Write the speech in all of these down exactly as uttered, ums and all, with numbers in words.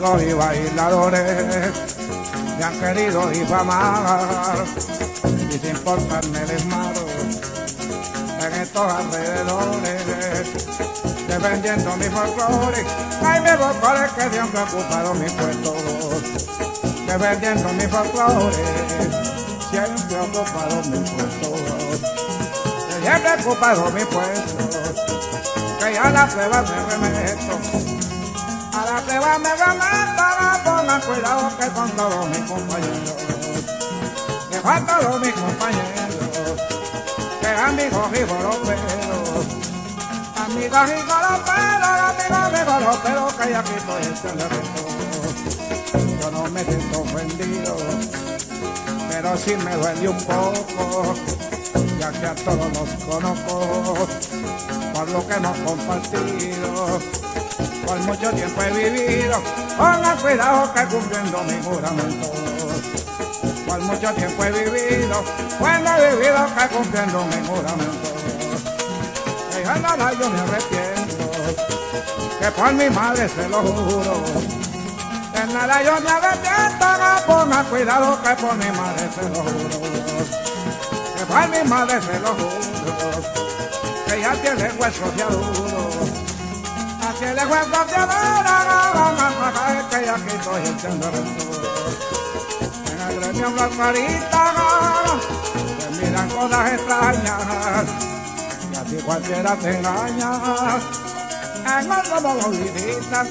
músicos y bailadores me han querido difamar y sin importarme el esmaro en estos alrededores, defendiendo mi folclore. Ay, mi folclore que siempre ha ocupado mi puesto, defendiendo mi folclore, siempre ha ocupado mi puesto, siempre ha ocupado mi puesto, que ya a la prueba me remeto, a la prueba me remeto, no pongan cuidado que con todos mis compañeros, que con todos mis compañeros, que amigos y goloperos, amigos y goloperos, amigos y goloperos, que ya aquí estoy echando reto. Yo no me siento ofendido, pero sí me duele un poco, ya que a todos los conozco, por lo que hemos compartido, por mucho tiempo he vivido, pongan cuidado que cumpliendo mi juramento, por mucho tiempo he vivido, bueno he vivido que cumpliendo mi juramento, que ya nada yo me arrepiento, que por mi madre se lo juro, que nada yo me arrepiento, no pongan cuidado que por mi madre se lo juro, que por mi madre se lo juro, que ya tiene huesos ya duros, aquí le huesos ya duros, no van a pagar que ya aquí estoy echando reto. En el gremio las caritas te miran cosas extrañas y así cualquiera te engaña, en no somos los visitas.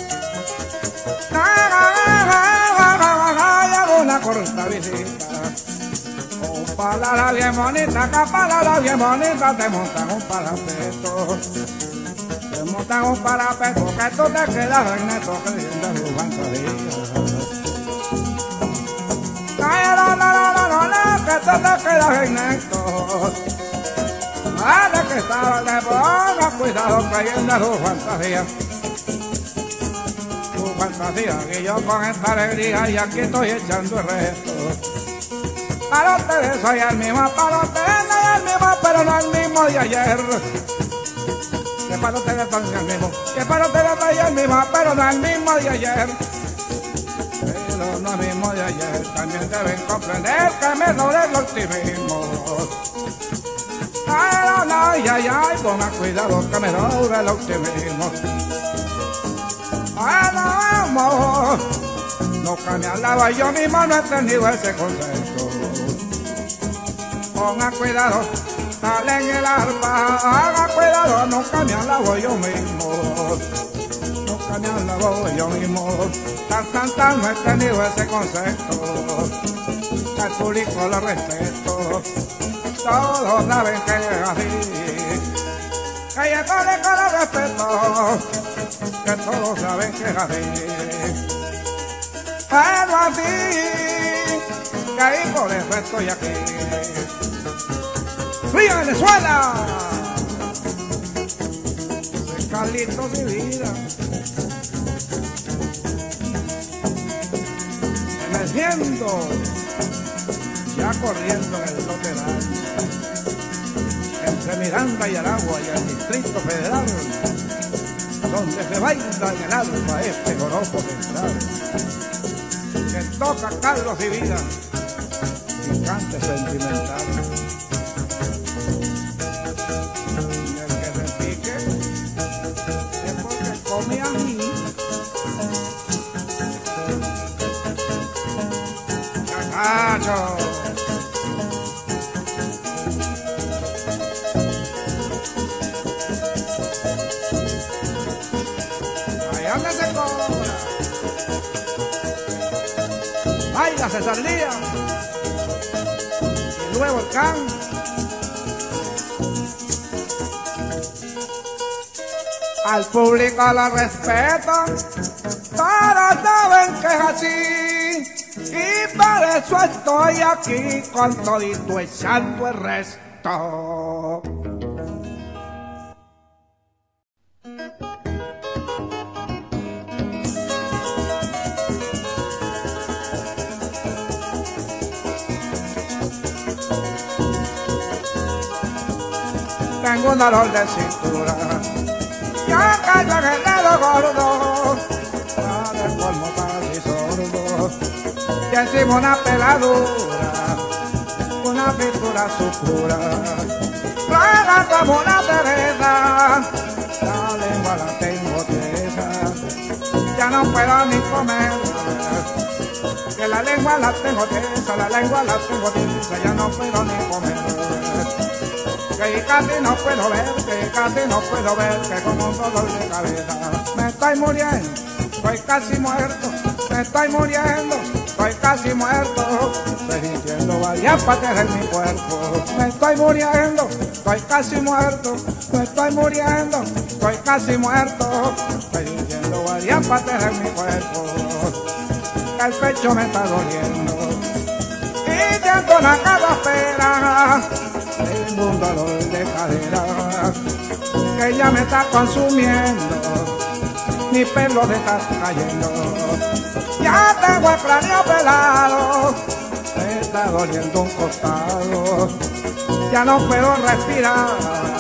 Hay alguna corta visita, un palabra bien bonita, que palabra bien bonita, te montan un parapeto, te montan un parapeto, que tú te quedas en esto creyendo en tu fantasía. Ay, no, no, no, no, no, que tú te quedas en esto, vale que estaba de boca, cuidado creyendo en tu fantasía. Fantasía, que yo con esta alegría y aquí estoy echando el resto. Para ustedes soy el mismo, para ustedes soy el mismo, pero no el mismo de ayer. Que para ustedes soy el mismo, que para ustedes soy el mismo, pero no el mismo de ayer. Pero no el mismo de ayer, también deben comprender que me duele el optimismo. Pero no, ay, ay, ay, pongan cuidado que me duele el optimismo. Ah, no, amor, nunca me hablaba, yo mismo no he tenido ese concepto. Pongan cuidado, sale en el arpa, hagan cuidado, nunca me hablaba yo mismo. Nunca me hablaba yo mismo, tan, tan, tan, no he tenido ese concepto. Al público lo respeto, todos saben que es así, que yo al público lo respeto, que todos saben que es así, pero así, que ahí por eso estoy aquí. ¡Viva Venezuela! Soy Carlito mi vida, emergiendo, ya corriendo en el lote de año, entre Miranda y Aragua y el Distrito Federal, donde se baila en el alma este joropo central, que toca Carlos y Vida, picante sentimental. Y el que se pique es porque come ají. ¡Cacacho! Allá se cobra, baila César Díaz y luego el can. Al público lo respeto, todos saben que es así, y por eso estoy aquí con todito echando el resto. Tengo un dolor de cintura, yo callo en el dedo gordo, no de colmo encima una peladura, una pintura oscura, clara como una Teresa, la lengua la tengo tiesa, ya no puedo ni comer, que la lengua la tengo tiesa, la lengua la tengo tiesa, ya no puedo ni comer, que casi no puedo ver, que casi no puedo ver, que como un dolor de cabeza, me estoy muriendo, estoy casi muerto, me estoy muriendo, estoy casi muerto, estoy sintiendo varias partes en mi cuerpo, me estoy muriendo, estoy casi muerto, me estoy muriendo, estoy casi muerto, estoy sintiendo varias partes en mi cuerpo, el pecho me está doliendo, y siento la carraspera, tengo un dolor de cadera, que ya me está consumiendo, mi pelo se está cayendo, ya tengo el cráneo pelado, me está doliendo un costado, ya no puedo respirar,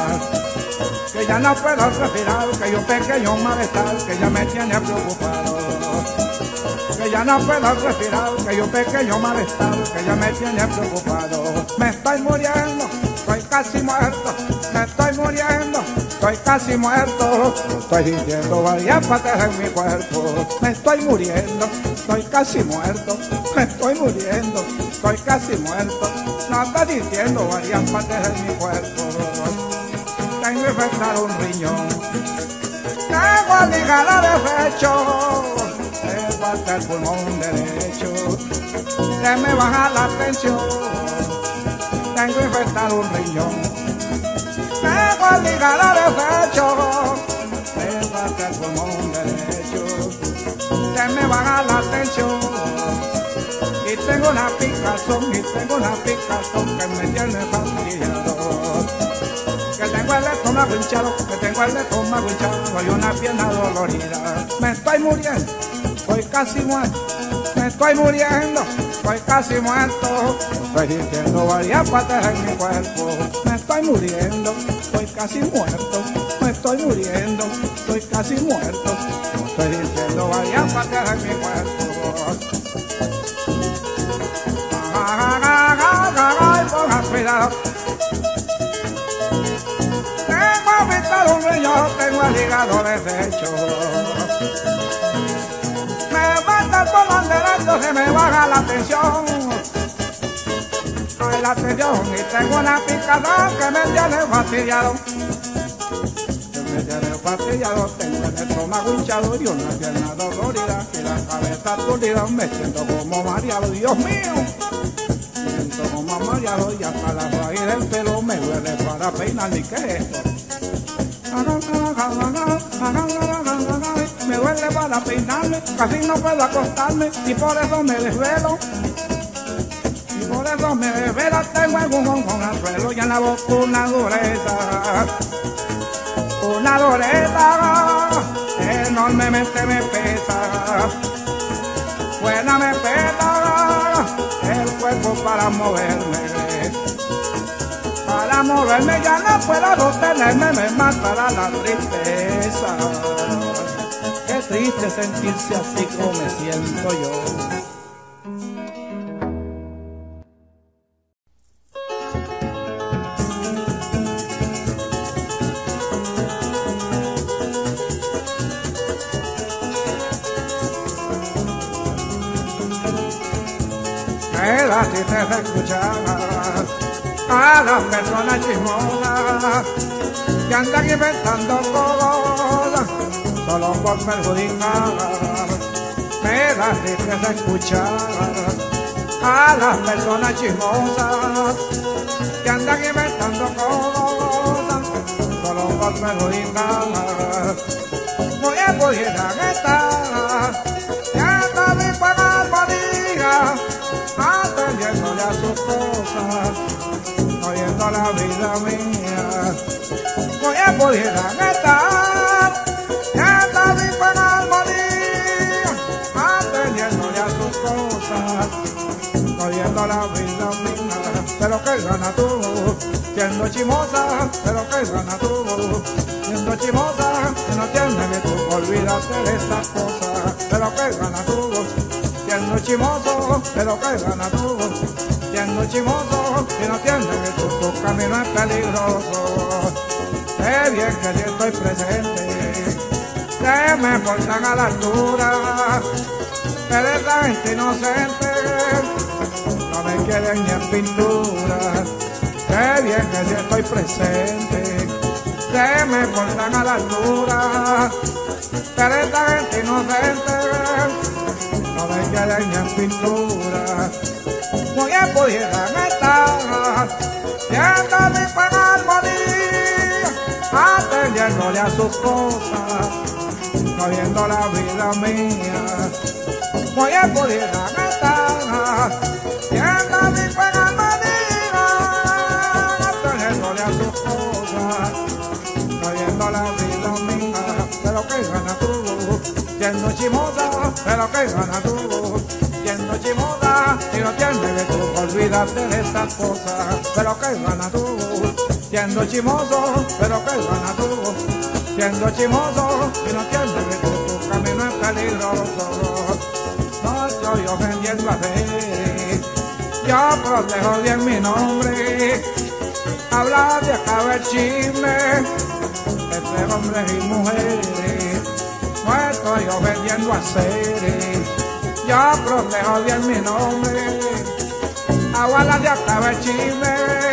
que ya no puedo respirar, que yo pequeño malestar, que ya me tiene preocupado, que ya no puedo respirar, que yo pequeño malestar, que ya me tiene preocupado, me estoy muriendo, estoy casi muerto, me estoy muriendo, estoy casi muerto, estoy sintiendo varias partes en mi cuerpo, me estoy muriendo, estoy casi muerto, me estoy muriendo, estoy casi muerto, no estoy sintiendo varias partes en mi cuerpo, tengo infectado un riñón, tengo el hígado deshecho, me falta el pulmón derecho, se me baja la tensión, tengo infectado un riñón, tengo el hígado deshecho, me falta el pulmón derecho, se me baja la tensión, y tengo una picazón, y tengo una picazón que me tiene fastidiado, que tengo el estómago hinchado, que tengo el estómago hinchado, y una pierna dolorida, me estoy muriendo, estoy casi muerto, me estoy muriendo, estoy casi muerto, estoy sintiendo varias partes en mi cuerpo, me estoy muriendo, estoy casi muerto, me estoy muriendo, estoy casi muerto, estoy sintiendo varias partes en mi cuerpo. Ay, pongan cuidado. Tengo infectado un riñón, tengo el hígado deshecho. Me falta el pulmón derecho, se me baja la tensión. Ay, la tensión, y tengo una picazón que me tiene fastidiado. Que me tiene fastidiado, tengo el estómago hinchado y una pierna dolorida y la cabeza aturdida, me siento como mareado, Dios mío. Me siento como mareado y hasta la raíz del pelo me duele para peinarme. ¿Qué es esto? Me duele para peinarme, casi no puedo acostarme y por eso me desvelo. Y por eso me desvelo, tengo el pulmón con el suelo y en la boca una dureza. Una dureza enormemente me pesa. Buena me pesa el cuerpo para moverme. Para moverme ya no puedo sostenerme, me matará la tristeza. Qué triste sentirse así como me siento yo. Queda triste escuchar a las personas chismosas que andan inventando cosas solo por perjudicar. Me da tristeza escuchar a las personas chismosas que andan inventando cosas solo por perjudicar. Muy a pudieran estar y anda mi pagar podía atendiéndole a sus cosas, oyendo la vida mía. Muy a pudieran estar y anda mi pagar podía atendiéndole a sus cosas, oyendo la vida mía. Pero que gana tú siendo chimosa, pero que gana tú siendo chimosa, que no tienes que tú olvidarte de estas cosas. Pero que gana tú siendo chimoso, pero virtud, tu camino es peligroso. Qué bien que yo estoy presente, que me portan a la altura, eres la gente inocente, no me quieren ni en pintura. Qué bien que yo estoy presente, que me portan a la altura, eres la gente inocente, no me quieren ni en pintura. Muy bien pudieran estar viendo mi buena armonía, atendiéndole a sus cosas, no viendo la vida mía. Muy bien pudieran estar viendo mi buena armonía, atendiéndole a sus cosas, no viendo la vida mía. Pero que gana tú, siendo chimosa, pero que gana tú, siendo chimosa, y no tienes de tú, olvídate de estas cosas. Pero que gana tú, siendo chimoso, pero que gana tú, siendo chimoso, y no tienes de tú, tu camino es peligroso. No estoy ofendiendo a ti, yo protejo bien mi nombre, habla de acabar el chisme entre hombres y mujeres. No estoy ofendiendo a seres, yo protejo bien mi nombre, habla de acabar el chisme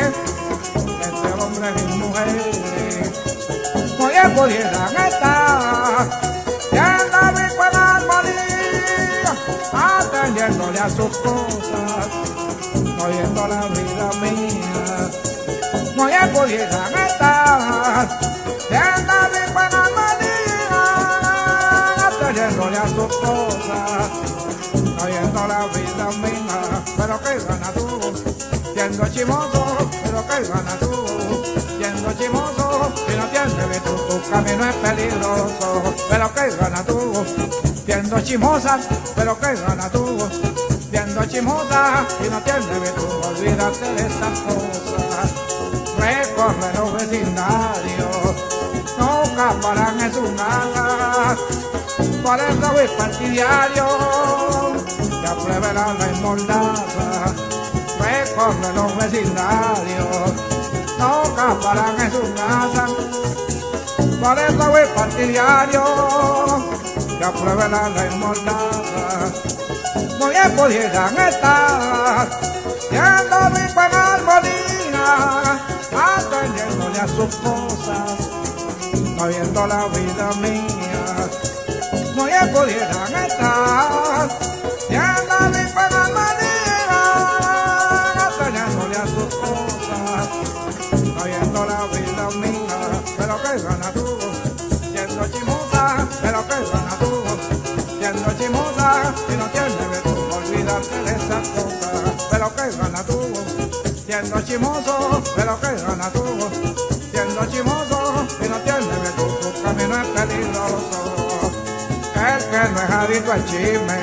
entre hombres y mujeres. Muy bien pudieran estar viendo mi buena armonía, atendiéndole a sus cosas, no viendo la vida mía. Muy bien pudieran estar viendo mi buena armonía, atendiéndole a sus cosas, no viendo la vida mía. Pero que gana tú, siendo chimoso, pero que gana tú, siendo chimoso, si no tienes virtud, tu camino es peligroso. Pero que gana tú, siendo chimosa, pero que gana tú, siendo chimosa, si no tienes virtud, olvídate de estas cosas. Recorre los vecindarios, nunca paran en sus nalgas, por eso voy partidario, que apruebe la ley mordaza. Recorre los vecindarios, nunca paran en sus casas, por eso voy partidario, que apruebe la ley mordaza. Muy bien pudieran estar viendo mi buena armonía, atendiéndole a sus cosas, no viendo la vida mía. Muy bien pudieran estar viendo mi buena armonía, atendiéndole a sus cosas, no viendo la vida mía. Pero que gana tú, siendo chimosa, pero que gana tú, siendo chimosa, si no tienes virtud, olvídate de esas cosas. Pero que gana tú, siendo chimoso, pero que gana tú, siendo chimoso, si no tienes virtud, tu camino es peligroso. El que no es adicto al chisme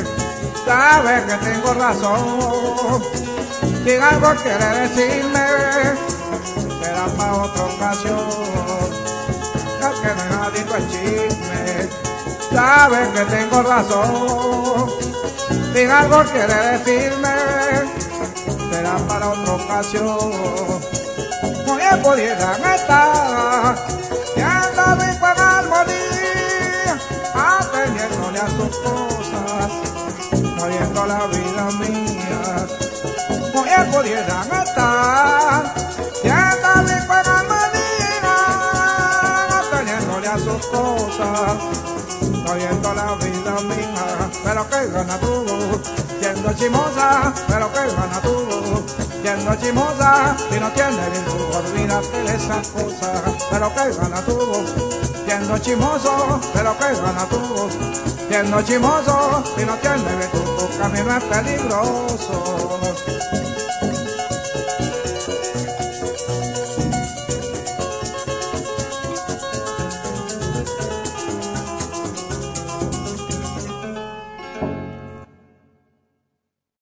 sabe que tengo razón, si algo quiere decirme será para otra ocasión. El que no es adicto al chisme sabe que tengo razón, si algo quiere decirme será para otra ocasión. Muy bien pudieran estar viendo mi buena armonía, atendiéndole a sus cosas, no viendo la vida mía. Muy bien pudieran estar viendo mi buena armonía, atendiéndole a sus cosas, no viendo la vida mía. Pero que gana tú, siendo chimosa, pero que gana tú, siendo chimosa, si no tienes virtud, olvídate de esas cosas. Pero que gana tú, siendo chimoso, pero que gana tú, siendo chimoso, si no tienes virtud, tu camino es peligroso.